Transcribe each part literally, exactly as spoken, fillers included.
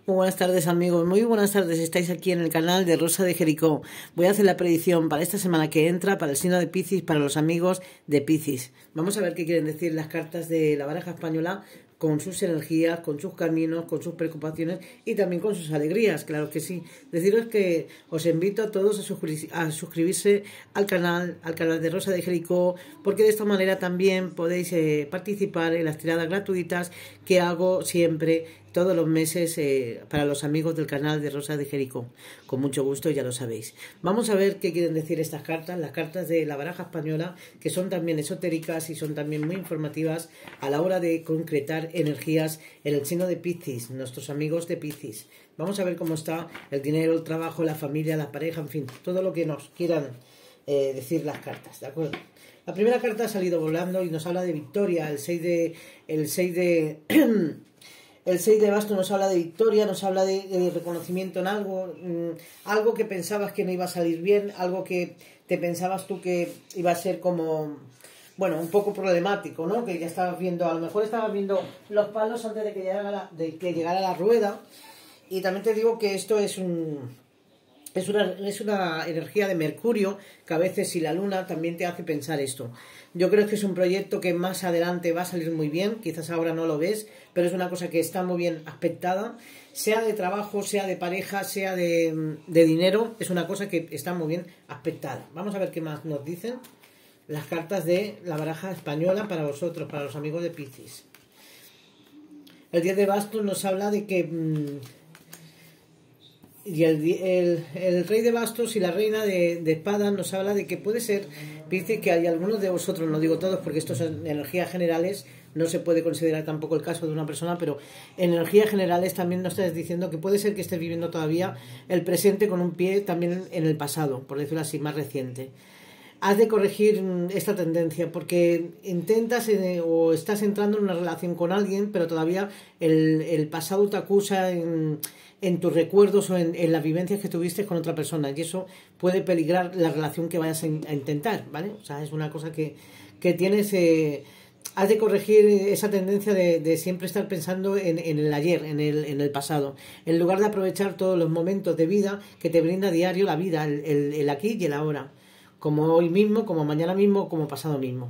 Muy buenas tardes, amigos, muy buenas tardes, estáis aquí en el canal de Rosa de Jericó. Voy a hacer la predicción para esta semana que entra, para el signo de Piscis, para los amigos de Piscis. Vamos a ver qué quieren decir las cartas de la baraja española con sus energías, con sus caminos, con sus preocupaciones y también con sus alegrías, claro que sí. Deciros que os invito a todos a, suscri a suscribirse al canal, al canal de Rosa de Jericó, porque de esta manera también podéis eh, participar en las tiradas gratuitas que hago siempre todos los meses eh, para los amigos del canal de Rosa de Jericó. Con mucho gusto, ya lo sabéis. Vamos a ver qué quieren decir estas cartas, las cartas de la baraja española, que son también esotéricas y son también muy informativas a la hora de concretar energías en el signo de Piscis, nuestros amigos de Piscis. Vamos a ver cómo está el dinero, el trabajo, la familia, la pareja, en fin, todo lo que nos quieran eh, decir las cartas, ¿de acuerdo? La primera carta ha salido volando y nos habla de victoria, el seis de... El seis de El seis de bastos nos habla de victoria, nos habla de, de reconocimiento en algo, mmm, algo que pensabas que no iba a salir bien, algo que te pensabas tú que iba a ser como, bueno, un poco problemático, ¿no? Que ya estabas viendo, a lo mejor estabas viendo los palos antes de que llegara la, de que llegara la rueda. Y también te digo que esto es un... Es una, es una energía de Mercurio que a veces, si la luna, también te hace pensar esto. Yo creo que es un proyecto que más adelante va a salir muy bien, quizás ahora no lo ves, pero es una cosa que está muy bien aspectada, sea de trabajo, sea de pareja, sea de, de dinero, es una cosa que está muy bien aspectada. Vamos a ver qué más nos dicen las cartas de la baraja española para vosotros, para los amigos de Piscis. El diez de bastos nos habla de que... Mmm, Y el, el, el rey de bastos y la reina de, de espadas nos habla de que puede ser, dice que hay algunos de vosotros, no digo todos porque esto son energías generales, no se puede considerar tampoco el caso de una persona, pero en energías generales también nos estás diciendo que puede ser que estés viviendo todavía el presente con un pie también en el pasado, por decirlo así, más reciente. Has de corregir esta tendencia porque intentas eh, o estás entrando en una relación con alguien, pero todavía el, el pasado te acusa en, en tus recuerdos o en, en las vivencias que tuviste con otra persona, y eso puede peligrar la relación que vayas a, in, a intentar, ¿vale? O sea, es una cosa que, que tienes... Eh, has de corregir esa tendencia de, de siempre estar pensando en, en el ayer, en el, en el pasado, en lugar de aprovechar todos los momentos de vida que te brinda a diario la vida, el, el, el aquí y el ahora. Como hoy mismo, como mañana mismo, como pasado mismo.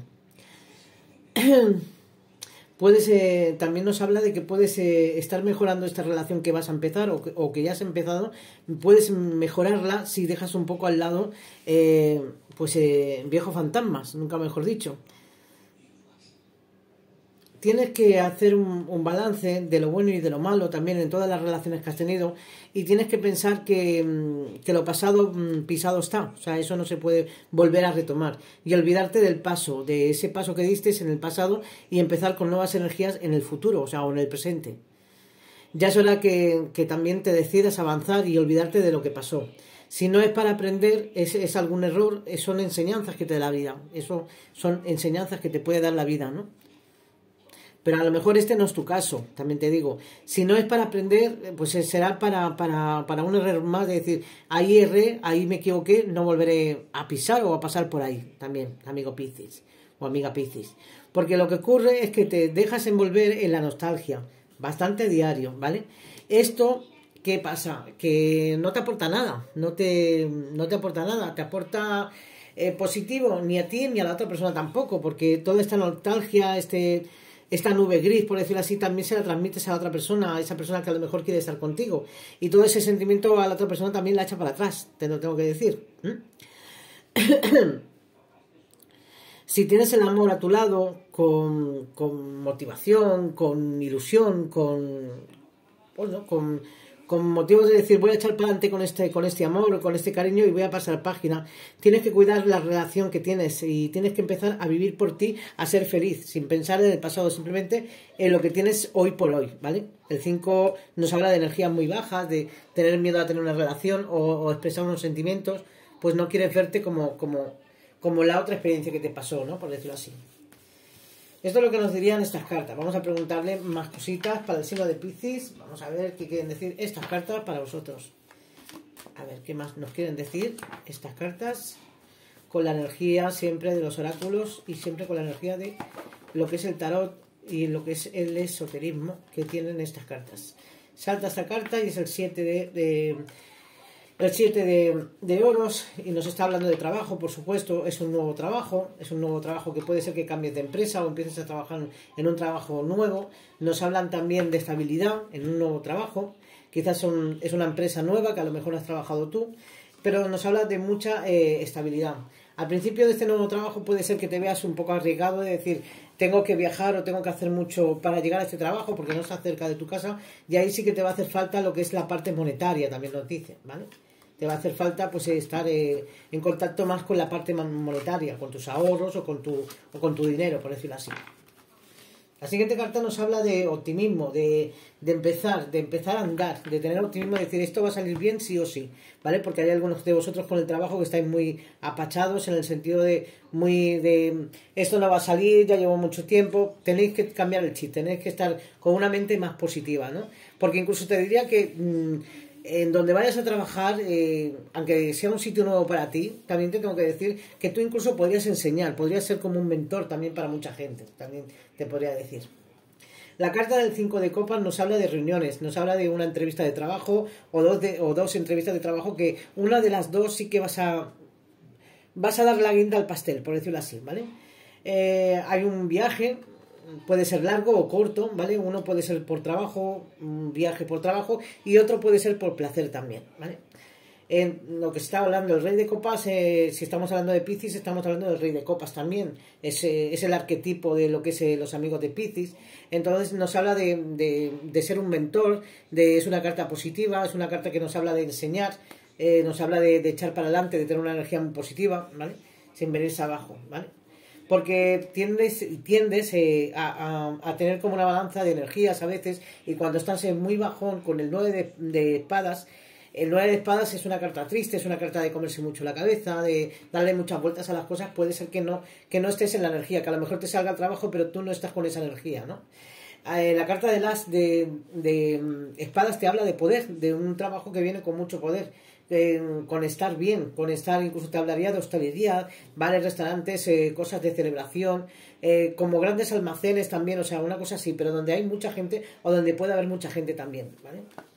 Puedes, eh, también nos habla de que puedes eh, estar mejorando esta relación que vas a empezar o que, o que ya has empezado. Puedes mejorarla si dejas un poco al lado eh, pues eh, viejos fantasmas, nunca mejor dicho. Tienes que hacer un, un balance de lo bueno y de lo malo también en todas las relaciones que has tenido, y tienes que pensar que, que lo pasado pisado está, o sea, eso no se puede volver a retomar, y olvidarte del paso, de ese paso que diste en el pasado y empezar con nuevas energías en el futuro, o sea, o en el presente. Ya es hora que, que también te decidas avanzar y olvidarte de lo que pasó. Si no es para aprender, es, es algún error, son enseñanzas que te da la vida, eso son enseñanzas que te puede dar la vida, ¿no? Pero a lo mejor este no es tu caso, también te digo. Si no es para aprender, pues será para, para, para un error más de decir, ahí erré, ahí me equivoqué, no volveré a pisar o a pasar por ahí, también, amigo Piscis o amiga Piscis. Porque lo que ocurre es que te dejas envolver en la nostalgia, bastante diario, ¿vale? Esto, ¿qué pasa? Que no te aporta nada, no te, no te aporta nada, te aporta... Eh, positivo ni a ti ni a la otra persona tampoco, porque toda esta nostalgia, este... esta nube gris, por decirlo así, también se la transmites a la otra persona, a esa persona que a lo mejor quiere estar contigo. Y todo ese sentimiento a la otra persona también la echa para atrás, te lo tengo que decir. ¿Mm? Si tienes el amor a tu lado, con, con motivación, con ilusión, con, bueno, con, con motivos de decir voy a echar para adelante con este, con este amor, con este cariño y voy a pasar página, tienes que cuidar la relación que tienes y tienes que empezar a vivir por ti, a ser feliz, sin pensar en el pasado, simplemente en lo que tienes hoy por hoy, ¿vale? El cinco nos habla de energías muy bajas, de tener miedo a tener una relación o, o expresar unos sentimientos, pues no quieres verte como, como, como la otra experiencia que te pasó, ¿no? Por decirlo así. Esto es lo que nos dirían estas cartas. Vamos a preguntarle más cositas para el signo de Piscis. Vamos a ver qué quieren decir estas cartas para vosotros. A ver qué más nos quieren decir estas cartas. Con la energía siempre de los oráculos y siempre con la energía de lo que es el tarot y lo que es el esoterismo que tienen estas cartas. salta esta carta y es el siete de... de el siete de, de oros y nos está hablando de trabajo, por supuesto. Es un nuevo trabajo, es un nuevo trabajo que puede ser que cambies de empresa o empieces a trabajar en un trabajo nuevo. Nos hablan también de estabilidad en un nuevo trabajo, quizás son, es una empresa nueva que a lo mejor has trabajado tú, pero nos habla de mucha eh, estabilidad. Al principio de este nuevo trabajo puede ser que te veas un poco arriesgado de decir, tengo que viajar o tengo que hacer mucho para llegar a este trabajo porque no está cerca de tu casa, y ahí sí que te va a hacer falta lo que es la parte monetaria, también nos dice, ¿vale? Te va a hacer falta pues estar eh, en contacto más con la parte monetaria, con tus ahorros o con tu, o con tu dinero, por decirlo así. La siguiente carta nos habla de optimismo, de, de empezar, de empezar a andar, de tener optimismo, de decir esto va a salir bien sí o sí, ¿vale? Porque hay algunos de vosotros con el trabajo que estáis muy apachados en el sentido de muy de esto no va a salir, ya llevo mucho tiempo. Tenéis que cambiar el chip, tenéis que estar con una mente más positiva, ¿no? Porque incluso te diría que mmm, en donde vayas a trabajar, eh, aunque sea un sitio nuevo para ti, también te tengo que decir que tú incluso podrías enseñar, podrías ser como un mentor también para mucha gente, también te podría decir. La carta del cinco de copas nos habla de reuniones, nos habla de una entrevista de trabajo o dos, de, o dos entrevistas de trabajo que una de las dos sí que vas a, vas a dar la guinda al pastel, por decirlo así, ¿vale? Eh, hay un viaje, puede ser largo o corto, ¿vale? Uno puede ser por trabajo, un viaje por trabajo, y otro puede ser por placer también, ¿vale? En lo que se está hablando, el rey de copas, eh, si estamos hablando de Piscis, estamos hablando del rey de copas también. Es, eh, es el arquetipo de lo que es eh, los amigos de Piscis. Entonces nos habla de, de, de ser un mentor, de, es una carta positiva, es una carta que nos habla de enseñar, eh, nos habla de, de echar para adelante, de tener una energía muy positiva, ¿vale? Sin venirse abajo, ¿vale? Porque tiendes, tiendes eh, a, a, a tener como una balanza de energías a veces, y cuando estás en muy bajón con el nueve de, de espadas, el nueve de espadas es una carta triste, es una carta de comerse mucho la cabeza, de darle muchas vueltas a las cosas. Puede ser que no, que no estés en la energía, que a lo mejor te salga el trabajo pero tú no estás con esa energía, ¿no? Eh, la carta de as de, de espadas te habla de poder, de un trabajo que viene con mucho poder, eh, con estar bien, con estar, incluso te hablaría de hostelería, bares, restaurantes, eh, cosas de celebración, eh, como grandes almacenes también, o sea, una cosa así, pero donde hay mucha gente o donde puede haber mucha gente también, ¿vale?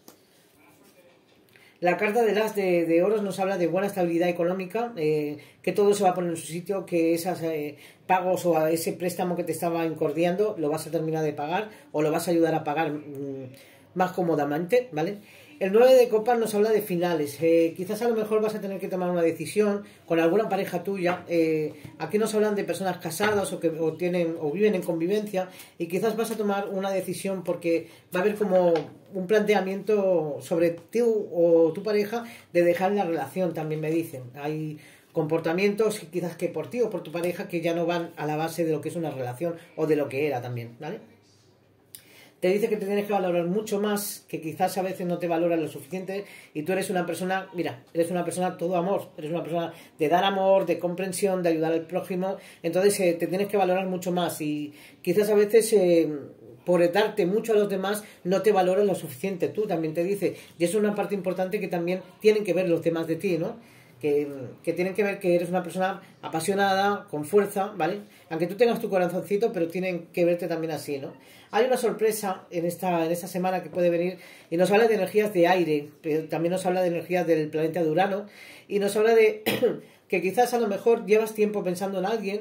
La carta del as de, de oros nos habla de buena estabilidad económica, eh, que todo se va a poner en su sitio, que esos eh, pagos o ese préstamo que te estaba incordiando lo vas a terminar de pagar o lo vas a ayudar a pagar mmm, más cómodamente, ¿vale? El nueve de copas nos habla de finales, eh, quizás a lo mejor vas a tener que tomar una decisión con alguna pareja tuya. Eh, aquí nos hablan de personas casadas o que o tienen o viven en convivencia, y quizás vas a tomar una decisión porque va a haber como un planteamiento sobre ti o tu pareja de dejar la relación, también me dicen. Hay comportamientos quizás que por ti o por tu pareja que ya no van a la base de lo que es una relación o de lo que era también, ¿vale? Te dice que te tienes que valorar mucho más, que quizás a veces no te valoras lo suficiente, y tú eres una persona, mira, eres una persona todo amor, eres una persona de dar amor, de comprensión, de ayudar al prójimo. Entonces eh, te tienes que valorar mucho más, y quizás a veces eh, por darte mucho a los demás no te valoras lo suficiente tú, también te dice, y eso es una parte importante que también tienen que ver los demás de ti, ¿no? Que, que tienen que ver que eres una persona apasionada, con fuerza, ¿vale? Aunque tú tengas tu corazoncito, pero tienen que verte también así, ¿no? Hay una sorpresa en esta, en esta semana que puede venir, y nos habla de energías de aire, pero también nos habla de energías del planeta de Urano, y nos habla de que quizás a lo mejor llevas tiempo pensando en alguien,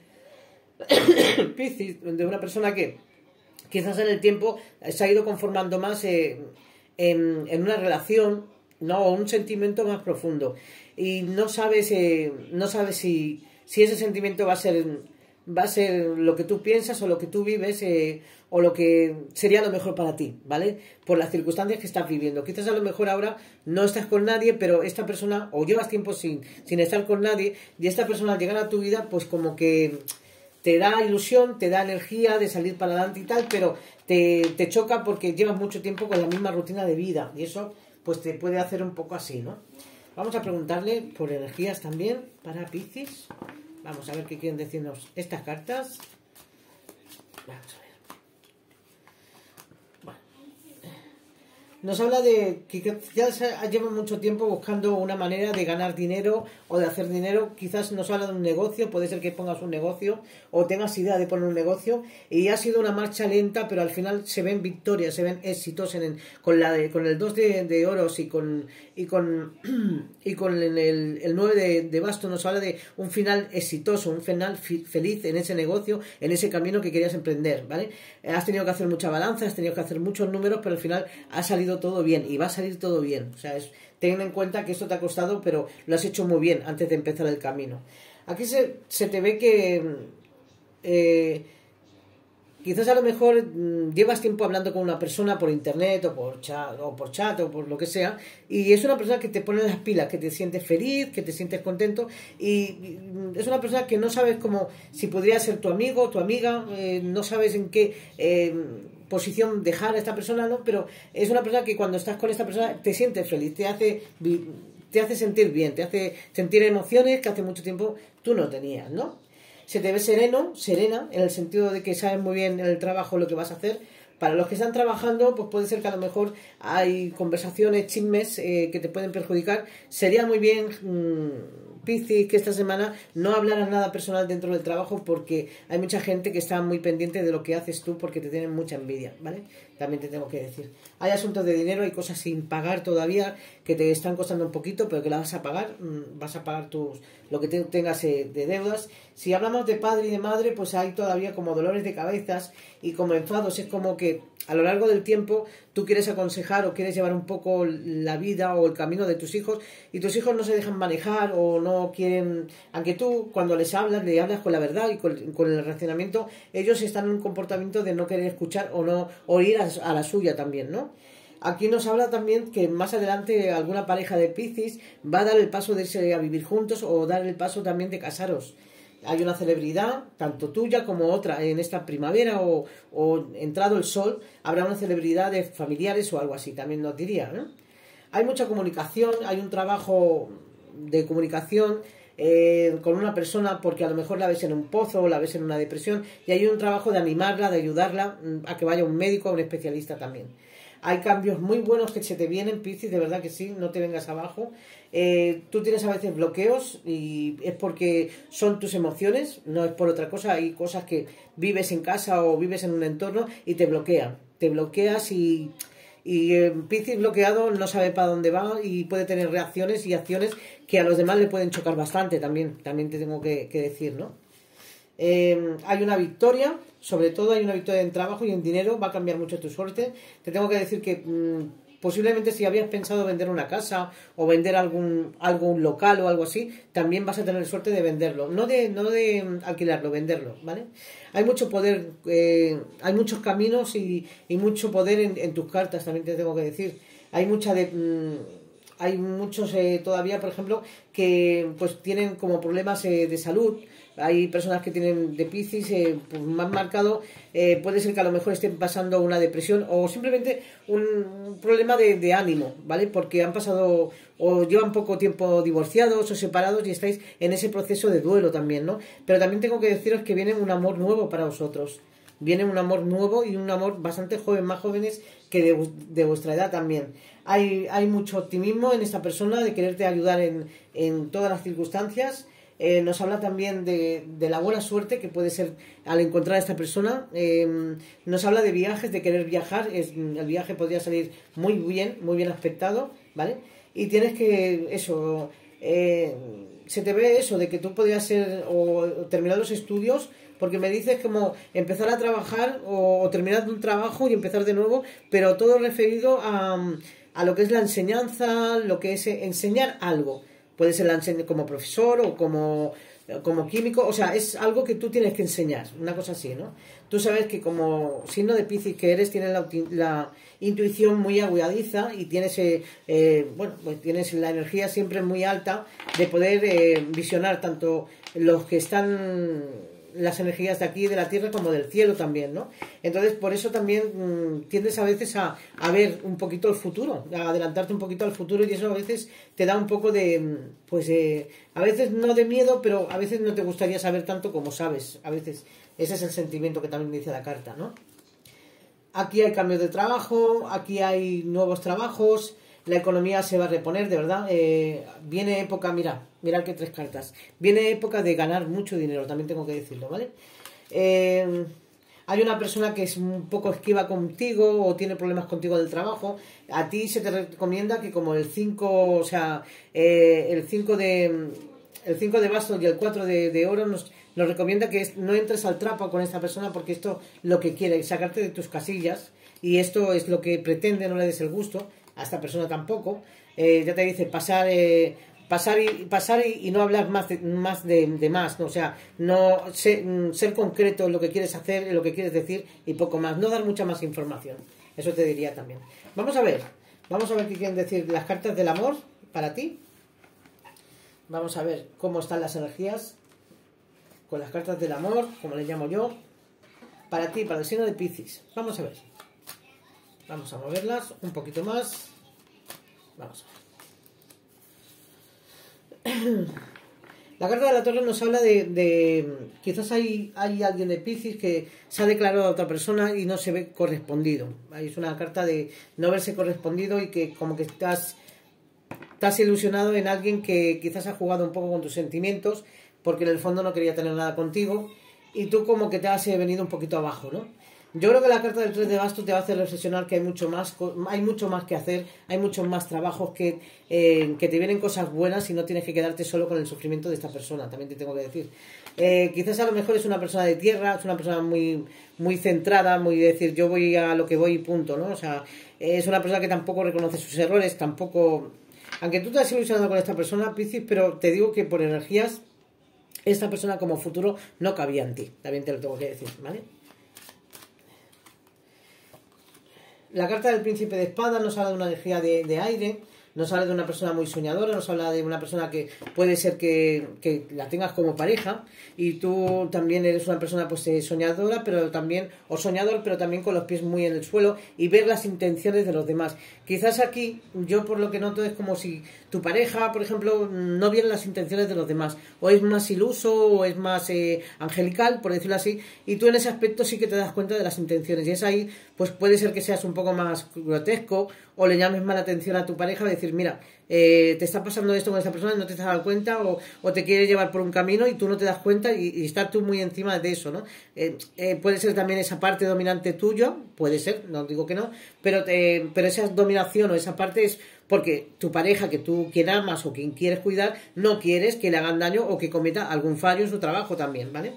Piscis, de una persona que quizás en el tiempo se ha ido conformando más eh, en, en una relación, ¿no? O un sentimiento más profundo, y no sabes eh, no sabes si, si ese sentimiento va a ser va a ser lo que tú piensas o lo que tú vives, eh, o lo que sería lo mejor para ti, ¿vale? Por las circunstancias que estás viviendo. Quizás a lo mejor ahora no estás con nadie, pero esta persona, o llevas tiempo sin, sin estar con nadie, y esta persona al llegar a tu vida pues como que te da ilusión, te da energía de salir para adelante y tal, pero te, te choca porque llevas mucho tiempo con la misma rutina de vida, y eso pues te puede hacer un poco así, ¿no? Vamos a preguntarle por energías también para Piscis. Vamos a ver qué quieren decirnos estas cartas. Vamos a ver. Bueno. nos habla de que quizás lleva mucho tiempo buscando una manera de ganar dinero o de hacer dinero. Quizás nos habla de un negocio, puede ser que pongas un negocio o tengas idea de poner un negocio y ha sido una marcha lenta, pero al final se ven victorias, se ven éxitos en el, con la de, con el dos de, de oros y con y con y con el, el nueve de, de bastos. Nos habla de un final exitoso, un final fi, feliz en ese negocio, en ese camino que querías emprender, ¿vale? Has tenido que hacer mucha balanza, has tenido que hacer muchos números, pero al final ha salido todo bien y va a salir todo bien. O sea, es, ten en cuenta que esto te ha costado, pero lo has hecho muy bien antes de empezar el camino. Aquí se, se te ve que eh, quizás a lo mejor mmm, llevas tiempo hablando con una persona por internet o por chat o por chat o por lo que sea, y es una persona que te pone las pilas, que te sientes feliz, que te sientes contento, y, y es una persona que no sabes cómo, si podría ser tu amigo o tu amiga, eh, no sabes en qué eh, posición dejar a esta persona, ¿no? Pero es una persona que cuando estás con esta persona te sientes feliz, te hace te hace sentir bien, te hace sentir emociones que hace mucho tiempo tú no tenías, ¿no? Se te ve sereno, serena, en el sentido de que sabes muy bien en el trabajo lo que vas a hacer. Para los que están trabajando, pues puede ser que a lo mejor hay conversaciones, chismes eh, que te pueden perjudicar. Sería muy bien, mmm, Piscis, que esta semana no hablaras nada personal dentro del trabajo, porque hay mucha gente que está muy pendiente de lo que haces tú porque te tienen mucha envidia, ¿vale? También te tengo que decir. Hay asuntos de dinero, hay cosas sin pagar todavía que te están costando un poquito, pero que las vas a pagar, mmm, vas a pagar tus lo que te, tengas eh, de deudas. Si hablamos de padre y de madre, pues hay todavía como dolores de cabezas y como enfados. Es como que a lo largo del tiempo tú quieres aconsejar o quieres llevar un poco la vida o el camino de tus hijos y tus hijos no se dejan manejar o no quieren, aunque tú cuando les hablas, le hablas con la verdad y con, con el racionamiento, ellos están en un comportamiento de no querer escuchar o no o ir a, a la suya también, ¿no? Aquí nos habla también que más adelante alguna pareja de Piscis va a dar el paso de irse a vivir juntos o dar el paso también de casaros. Hay una celebridad, tanto tuya como otra, en esta primavera o, o entrado el sol, habrá una celebridad de familiares o algo así, también nos diría, ¿no? Hay mucha comunicación, hay un trabajo de comunicación eh, con una persona porque a lo mejor la ves en un pozo o la ves en una depresión y hay un trabajo de animarla, de ayudarla a que vaya a un médico o a un especialista también. Hay cambios muy buenos que se te vienen, Piscis, de verdad que sí, no te vengas abajo. Eh, tú tienes a veces bloqueos y es porque son tus emociones, no es por otra cosa. Hay cosas que vives en casa o vives en un entorno y te bloquean. Te bloqueas y, y eh, Piscis bloqueado no sabe para dónde va y puede tener reacciones y acciones que a los demás le pueden chocar bastante también, también te tengo que, que decir, ¿no? Eh, hay una victoria, sobre todo hay una victoria en trabajo y en dinero, va a cambiar mucho tu suerte. Te tengo que decir que mmm, posiblemente si habías pensado vender una casa o vender algún, algún local o algo así, también vas a tener suerte de venderlo, no de, no de alquilarlo, venderlo, ¿vale? Hay mucho poder, eh, hay muchos caminos y, y mucho poder en, en tus cartas, también te tengo que decir. Hay mucha de... Mmm, hay muchos eh, todavía, por ejemplo, que pues tienen como problemas eh, de salud. Hay personas que tienen de Piscis eh, pues más marcado, eh, puede ser que a lo mejor estén pasando una depresión o simplemente un problema de, de ánimo, ¿vale? Porque han pasado o llevan poco tiempo divorciados o separados y estáis en ese proceso de duelo también, ¿no? Pero también tengo que deciros que viene un amor nuevo para vosotros. Viene un amor nuevo y un amor bastante joven, más jóvenes que de, de vuestra edad también. Hay, hay mucho optimismo en esta persona de quererte ayudar en, en todas las circunstancias. Eh, nos habla también de, de la buena suerte que puede ser al encontrar a esta persona. Eh, nos habla de viajes, de querer viajar. Es, el viaje podría salir muy bien, muy bien aspectado, ¿vale? Y tienes que, eso, eh, se te ve eso, de que tú podrías ser o, o terminar los estudios, porque me dices como empezar a trabajar o, o terminar un trabajo y empezar de nuevo, pero todo referido a, a lo que es la enseñanza, lo que es enseñar algo. Puede ser la enseñanza como profesor o como, como químico, o sea, es algo que tú tienes que enseñar, una cosa así, ¿no? Tú sabes que como signo de Piscis que eres, tienes la, la intuición muy agudadiza y tienes, eh, eh, bueno, pues tienes la energía siempre muy alta de poder eh, visionar tanto los que están... las energías de aquí, de la tierra, como del cielo también, ¿no? Entonces, por eso también mmm, tiendes a veces a, a ver un poquito el futuro, a adelantarte un poquito al futuro y eso a veces te da un poco de, pues, eh, a veces no de miedo, pero a veces no te gustaría saber tanto como sabes, a veces ese es el sentimiento que también dice la carta, ¿no? aquí hay cambios de trabajo, aquí hay nuevos trabajos, la economía se va a reponer, de verdad. Eh, viene época, mira, mira que tres cartas. Viene época de ganar mucho dinero, también tengo que decirlo, ¿vale? Eh, hay una persona que es un poco esquiva contigo o tiene problemas contigo del trabajo. A ti se te recomienda que como el cinco, o sea, eh, el cinco de el cinco de bastos y el cuatro de, de oro nos, nos recomienda que no entres al trapo con esta persona, porque esto lo que quiere es sacarte de tus casillas, y esto es lo que pretende. No le des el gusto a esta persona tampoco. Eh, ya te dice pasar eh, pasar y pasar y, y no hablar más de más de, de más, ¿no? O sea, no ser, ser concreto en lo que quieres hacer, en lo que quieres decir, y poco más, no dar mucha más información. Eso te diría también. Vamos a ver, vamos a ver qué quieren decir las cartas del amor para ti. Vamos a ver cómo están las energías con las cartas del amor, como le llamo yo, para ti, para el signo de Piscis. Vamos a ver. Vamos a moverlas un poquito más. Vamos a ver. La carta de la torre nos habla de, de quizás hay, hay alguien de Piscis que se ha declarado a otra persona y no se ve correspondido. Es una carta de no verse correspondido y que como que estás, estás ilusionado en alguien que quizás ha jugado un poco con tus sentimientos, porque en el fondo no quería tener nada contigo, y tú como que te has venido un poquito abajo, ¿no? Yo creo que la carta del tres de bastos te va a hacer reflexionar que hay mucho más, hay mucho más que hacer, hay muchos más trabajos, que, eh, que te vienen cosas buenas y no tienes que quedarte solo con el sufrimiento de esta persona, también te tengo que decir. Eh, quizás a lo mejor es una persona de tierra, es una persona muy, muy centrada, muy decir yo voy a lo que voy y punto, ¿no? O sea, es una persona que tampoco reconoce sus errores, tampoco... Aunque tú te has ilusionado con esta persona, Piscis, pero te digo que por energías, esta persona como futuro no cabía en ti, también te lo tengo que decir, ¿vale? La carta del príncipe de espadas nos habla de una energía de, de aire, nos habla de una persona muy soñadora, nos habla de una persona que puede ser que, que la tengas como pareja, y tú también eres una persona pues soñadora, pero también, o soñador, pero también con los pies muy en el suelo, y ver las intenciones de los demás. Quizás aquí, yo por lo que noto, es como si tu pareja, por ejemplo, no viera las intenciones de los demás, o es más iluso, o es más eh, angelical, por decirlo así, y tú en ese aspecto sí que te das cuenta de las intenciones, y es ahí, pues puede ser que seas un poco más grotesco, o le llames mala atención a tu pareja, decir, mira, eh, te está pasando esto con esta persona y no te has dado cuenta, o, o te quiere llevar por un camino y tú no te das cuenta, y, y estar tú muy encima de eso, ¿no? Eh, eh, puede ser también esa parte dominante tuya, puede ser, no digo que no, pero, eh, pero esa dominación o esa parte es porque tu pareja, que tú quien amas o quien quieres cuidar, no quieres que le hagan daño o que cometa algún fallo en su trabajo también, ¿vale?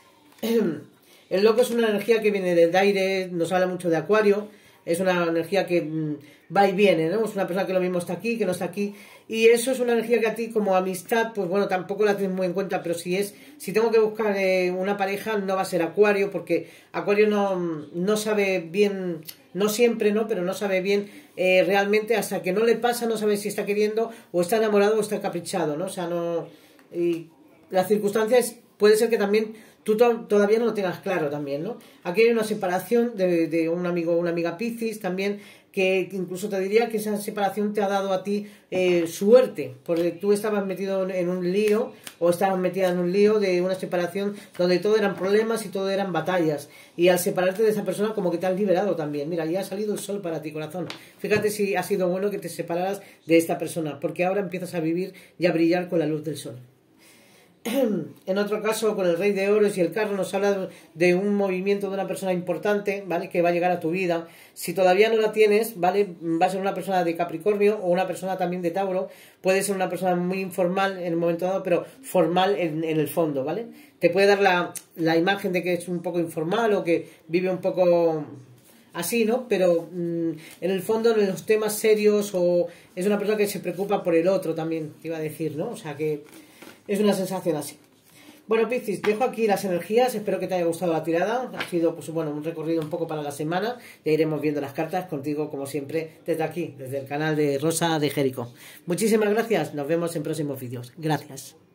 El loco es una energía que viene del aire, nos habla mucho de Acuario. Es una energía que mmm, va y viene, ¿no? Es una persona que lo mismo está aquí, que no está aquí. Y eso es una energía que a ti como amistad, pues bueno, tampoco la tienes muy en cuenta. Pero si es, si tengo que buscar eh, una pareja, no va a ser Acuario, porque Acuario no, no sabe bien, no siempre, ¿no? Pero no sabe bien eh, realmente, hasta que no le pasa, no sabe si está queriendo o está enamorado o está caprichado, ¿no? O sea, no... Y las circunstancias puede ser que también tú to todavía no lo tengas claro también, ¿no? Aquí hay una separación de, de un amigo o una amiga Piscis también, que incluso te diría que esa separación te ha dado a ti eh, suerte, porque tú estabas metido en un lío, o estabas metida en un lío de una separación donde todo eran problemas y todo eran batallas, y al separarte de esa persona como que te has liberado también. Mira, ya ha salido el sol para ti, corazón. Fíjate si ha sido bueno que te separaras de esta persona, porque ahora empiezas a vivir y a brillar con la luz del sol. En otro caso, con el rey de oros y el carro, nos habla de un movimiento de una persona importante, ¿vale? Que va a llegar a tu vida. Si todavía no la tienes, ¿vale? Va a ser una persona de Capricornio o una persona también de Tauro. Puede ser una persona muy informal en el momento dado, pero formal en, en el fondo, ¿vale? Te puede dar la, la imagen de que es un poco informal o que vive un poco así, ¿no? Pero mmm, en el fondo, en los temas serios, o es una persona que se preocupa por el otro también, te iba a decir, ¿no? O sea que es una sensación así. Bueno, Piscis, dejo aquí las energías. Espero que te haya gustado la tirada. Ha sido, pues bueno, un recorrido un poco para la semana. Ya iremos viendo las cartas contigo, como siempre, desde aquí, desde el canal de Rosa de Jericó. Muchísimas gracias. Nos vemos en próximos vídeos. Gracias.